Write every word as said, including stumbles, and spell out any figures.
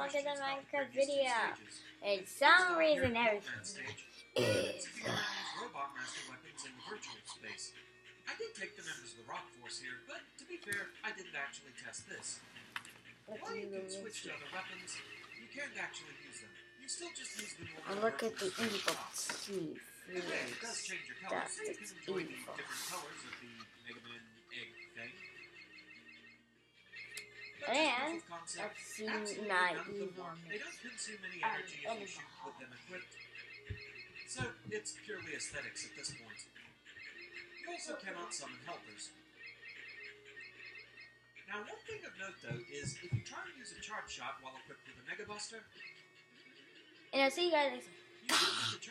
look at the Minecraft video. And some reason everything is Robot Master weapons in the virtual space. I did take the members of the Rock Force here, but to be fair, I didn't actually test this. While you can switch to other weapons, you can't actually use them. You still just use the normal. And look at the evil chief. Yeah, it does change your colors, so you can enjoy the evil. different colors of the Mega Man egg thing. And let's see not evil. They don't consume any energy as you shoot with them equipped. So it's purely aesthetics at this point. You also cannot summon helpers. Now, one thing of note though is if you try and use a charge shot while equipped with a Mega Buster, And I'll see you guys next time. you can use the